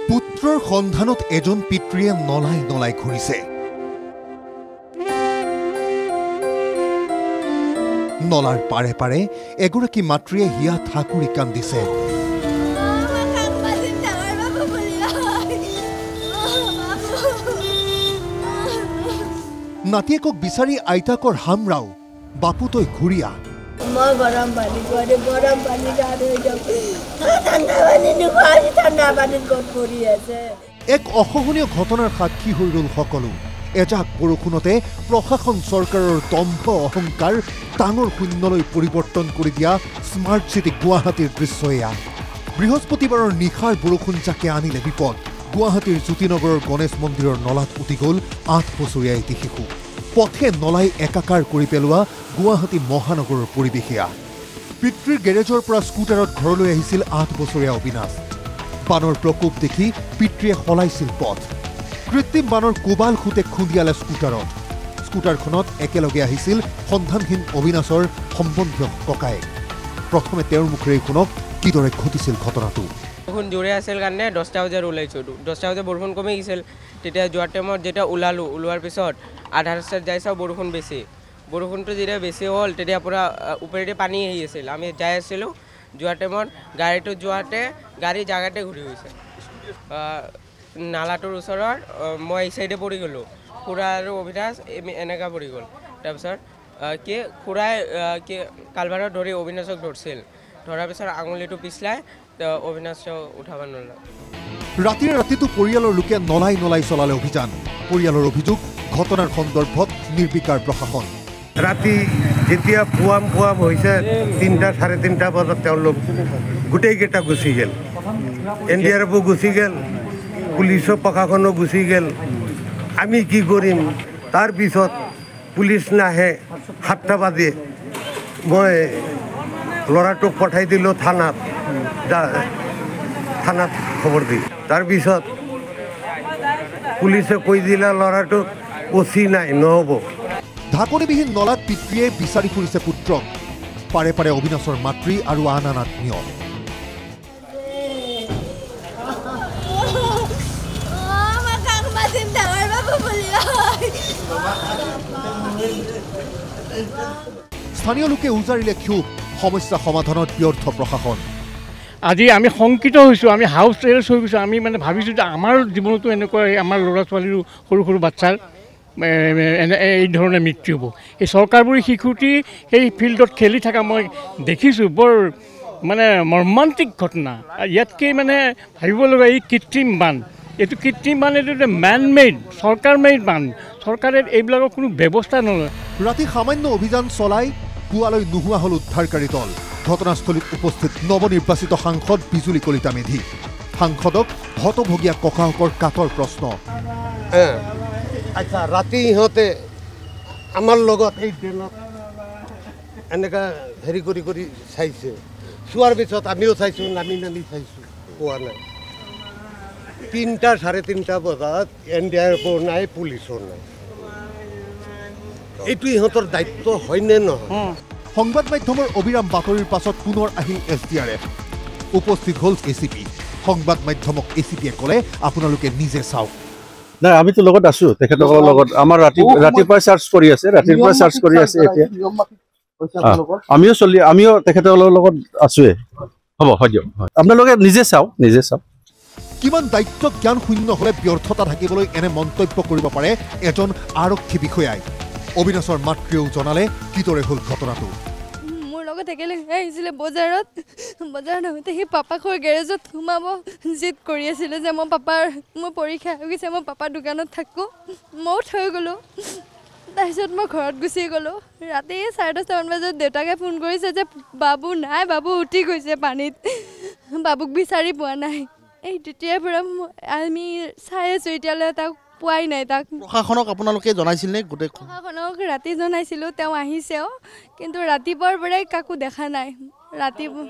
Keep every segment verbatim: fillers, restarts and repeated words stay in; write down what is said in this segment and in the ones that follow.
পুত্ৰৰ সন্ধানত এজন পিতৃয়ে নলাই নলাই ঘূৰিছে। নলাৰ পাৰে পাৰে এগৰাকী মাতৃয়ে হিয়া ঠাকুৰি কান্দিছে। নাতিয়েকক বিচাৰি আইতাকৰ হামৰাও বাপু তই ঘূৰিয়া। মই গৰম পানী কৰি গৰম পানী গা ধুই যাওঁ, ঠাণ্ডা পানী নোখোৱা, ঠাণ্ডা পানীত গত পৰি আছে। এক অসহনীয় ঘটনাৰ সাক্ষী হৈ ৰল সকলো। এজাক বৰষুণতে প্ৰশাসন চৰকাৰৰ দম্ভ অহংকাৰ ডাঙৰ শূন্যলৈ পৰিৱৰ্তন কৰি দিয়া স্মাৰ্ট চিটি গুৱাহাটীৰ দৃশ্য এয়া। বৃহস্পতিবাৰৰ নিশাৰ বৰষুণ জাকে আনিলে বিপদ। গুৱাহাটীৰ জ্যোতিনগৰৰ গণেশ মন্দিৰৰ নলাত উটি গ'ল আঠ বছৰীয়া এটি শিশু। পথে নলাই একাকাৰ কৰি পেলোৱা গুৱাহাটী মহানগৰৰ পৰিৱেশীয়া। পিতৃৰ গেৰেজৰ পৰা স্কুটাৰত ঘৰলৈ আহিছিল আঠ বছৰীয়া অবিনাশ। বানৰ প্ৰকোপ দেখি পিতৃয়ে সলাইছিল পথ। কৃত্ৰিম বানৰ কোবাল খুঁটে খুন্দিয়ালে স্কুটাৰত। স্কুটাৰখনত একেলগে আহিছিল সন্ধানহীন অবিনাশৰ সম্বন্ধীয় ককায়েক। প্ৰথমে তেওঁৰ মুখেৰে শুনক কিদৰে ঘটিছিল ঘটনাটো। বৰষুণ জোৰে আছিল কাৰণে দহটা বজাত ওলাইছোঁ। দহটা বজাত বৰষুণ কমি গৈছিল। তেতিয়া যোৱাৰ টাইমত যেতিয়া ওলালোঁ, ওলোৱাৰ পিছত আধা ৰাস্তাত যাই চাওঁ বৰষুণ বেছি। বৰষুণটো যেতিয়া বেছি হ'ল তেতিয়া পূৰা ওপৰেদি পানী আহি আছিল। আমি যাই আছিলোঁ, যোৱাৰ টাইমত গাড়ীটো যোৱাতে গাড়ী জাগাতে ঘূৰি গৈছে। নালাটোৰ ওচৰত মই এই চাইডে পৰি গ'লোঁ। খুৰা আৰু অবিনাশ এনেকুৱা পৰি গ'ল। তাৰপিছত কি খুৰাই কি কালভাৰত ধৰি অবিনাশক ধৰিছিল। ধৰাৰ পিছত আঙুলিটো পিছলাই অবিনাশক উঠাব নোৱাৰিলে। ৰাতিৰে ৰাতিটো পৰিয়ালৰ লোকে নলাই নলাই চলালে অভিযান। পৰিয়ালৰ অভিযোগ, ঘটনাৰ সন্দৰ্ভত নিৰ্বিকাৰ প্ৰশাসন। ৰাতি যেতিয়া পুৱাম পুৱাম হৈছে তিনিটা চাৰে তিনিটা বজাত তেওঁলোক গোটেইকেইটা গুচি গ'ল। এন ডি আৰ এফো গুচি গ'ল, পুলিচো প্ৰশাসনো গুচি গ'ল। আমি কি কৰিম? তাৰপিছত পুলিচ নাহে। সাতটা বাজে মই ল'ৰাটোক পঠাই দিলোঁ থানাত, থানাত খবৰ দি। তাৰপিছত পুলিচে কৈ দিলে ল'ৰাটোক অচি নাই, নহ'ব। ঢাকনিবিহীন নলাত পিতৃয়ে বিচাৰি ফুৰিছে পুত্ৰক। পাৰে পাৰে অবিনাশৰ মাতৃ আৰু আন আন আত্মীয়। স্থানীয় লোকে উজাৰিলে ক্ষোভ, সমস্যা সমাধানত ব্যৰ্থ প্ৰশাসন। আজি আমি শংকিত হৈছোঁ, আমি হাউচ এৰেষ্ট হৈ গৈছোঁ। আমি মানে ভাবিছোঁ যে আমাৰ জীৱনতো এনেকুৱা আমাৰ ল'ৰা ছোৱালীৰো সৰু সৰু বাচ্চাৰ এই ধৰণে মৃত্যু হ'ব। এই চৰকাৰবোৰে শিশুটি সেই ফিল্ডত খেলি থকা মই দেখিছোঁ। বৰ মানে মৰ্মান্তিক ঘটনা। ইয়াতকৈ মানে ভাবিব লগা এই কৃত্ৰিম বান, এইটো কৃত্ৰিম বান, এইটো মেন মেড, চৰকাৰ মেড বান। চৰকাৰে এইবিলাকৰ কোনো ব্যৱস্থা নলয়। ৰাতি সামান্য অভিযান চলাই পুৱালৈ নোহোৱা হ'ল উদ্ধাৰকাৰী দল। ঘটনাস্থলীত উপস্থিত নৱনিৰ্বাচিত সাংসদ বিজুলী কলিতা মেধি। সাংসদক হতভগীয়া ককাহঁতৰ কাটৰ প্ৰশ্ন। আচ্ছা, ৰাতি ইহঁতে আমাৰ লগত এই ট্ৰেইনত এনেকুৱা হেৰি কৰি কৰি চাইছে। চোৱাৰ পিছত আমিও চাইছোঁ, নামি নামি চাইছোঁ, পোৱা নাই। তিনিটা চাৰে তিনিটা বজাত এন ডি আৰ এফো নাই, পুলিচো নাই। এইটো ইহঁতৰ দায়িত্ব হয়নে নহয়? সংবাদ মাধ্যমৰ অবিৰাম বাতৰিৰ পাছত পুনৰ আহিল এছ ডি আৰ এফ। উপস্থিত হ'ল এ চি পি। সংবাদ মাধ্যমক এ চি পিয়ে ক'লে, আপোনালোকে নিজে চাওক। নাই, আমিতো লগত আছোঁ তেখেতসকলৰ লগত। আমাৰ ৰাতি ৰাতিপুৱাই চাৰ্চ কৰি আছে, ৰাতিপুৱাই চাৰ্চ কৰি আছে। এতিয়া আমিও চলি আমিও তেখেতসকলৰ লগত আছোঁৱে। হ'ব, হয় দিয়ক। আপোনালোকে নিজে চাওক, নিজে চাওক। কিমান দায়িত্ব জ্ঞান শূন্য হ'লে ব্যৰ্থতা থাকিবলৈ এনে মন্তব্য কৰিব পাৰে এজন আৰক্ষী বিষয়াই। অবিনাশৰ মাতৃয়েও জনালে কিদৰে হ'ল ঘটনাটো। মোৰ লগত একেলগে আহিছিলে বজাৰত। বজাৰত আহোঁতে সি পাপাকৰ গেৰেজত সোমাব জিদ কৰি আছিলে যে মই পাপাৰ মোৰ পৰীক্ষা হৈ গৈছে, মই পাপাৰ দোকানত থাকোঁ। ময়ো থৈ গ'লোঁ। তাৰপিছত মই ঘৰত গুচি গ'লোঁ। ৰাতি চাৰে দহটামান বজাত দেউতাকে ফোন কৰিছে যে বাবু নাই, বাবু উঠি গৈছে পানীত, বাবুক বিচাৰি পোৱা নাই। এই তেতিয়াৰ পৰা আমি চাই আছোঁ, এতিয়ালৈ তাক পোৱাই নাই। তাক প্ৰশাসনক আপোনালোকে জনাইছিল নে? গোটেই প্ৰশাসনক ৰাতি জনাইছিলোঁ, তেওঁ আহিছেও, কিন্তু ৰাতিপুৱাৰ পৰাই কাকো দেখা নাই। ৰাতিপুৱা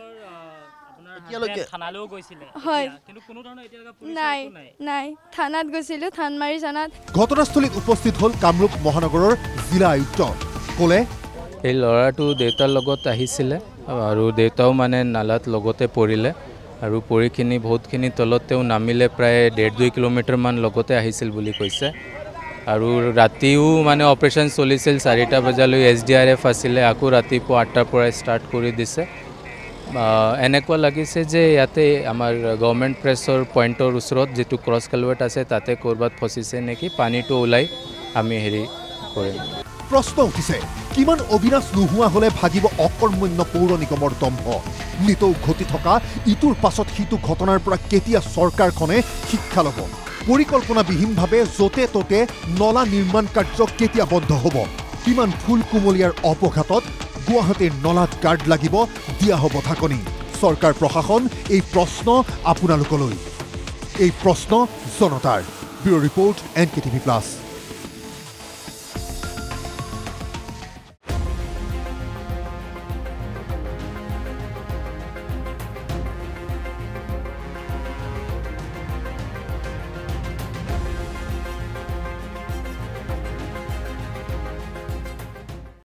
হয়, নাই নাই থানাত গৈছিলোঁ, থানমাৰী থানাত। ঘটনাস্থলীত উপস্থিত হ'ল কামৰূপ মহানগৰৰ জিলা আয়ুক্ত। ক'লে, এই ল'ৰাটো দেউতাৰ লগত আহিছিলে আৰু দেউতাও মানে নালাত লগতে পৰিলে। আৰু পৰিখিনি বহুতখিনি তলতেও নামিলে প্ৰায় ডেৰ দুই কিলোমিটাৰমান লগতে আহিছিল বুলি কৈছে আৰু ৰাতিও মানে অপাৰেশ্যন চলিছিল চাৰিটা বজালৈ এছ ডি আৰ এফ আছিলে আকৌ ৰাতিপুৱা আঠটাৰ পৰা ষ্টাৰ্ট কৰি দিছে এনেকুৱা লাগিছে যে ইয়াতে আমাৰ গভৰ্ণমেণ্ট প্ৰেছৰ পইণ্টৰ ওচৰত যিটো ক্ৰছ কালভাৰ্ট আছে তাতে ক'ৰবাত ফচিছে নেকি পানীটো ওলাই আমি হেৰি কৰিম প্ৰশ্ন উঠিছে কিমান অবিনাশ নোহোৱা হলে ভাগিব অকৰ্মণ্য পৌৰ নিগমৰ দম্ভ নিতৌ ঘটি থকা ইটোৰ পাছত সিটো ঘটনাৰ পৰা কেতিয়া চৰকাৰখনে শিক্ষা ল'ব পৰিকল্পনাবিহীনভাৱে য'তে ত'তে নলা নিৰ্মাণ কাৰ্য কেতিয়া বন্ধ হ'ব কিমান ফুল কুমলীয়াৰ অপঘাতত গুৱাহাটীৰ নলাত গাৰ্ড লাগিব দিয়া হ'ব ঢাকনি চৰকাৰ প্ৰশাসন এই প্ৰশ্ন আপোনালোকলৈ এই প্ৰশ্ন জনতাৰ bureau report N K TV plus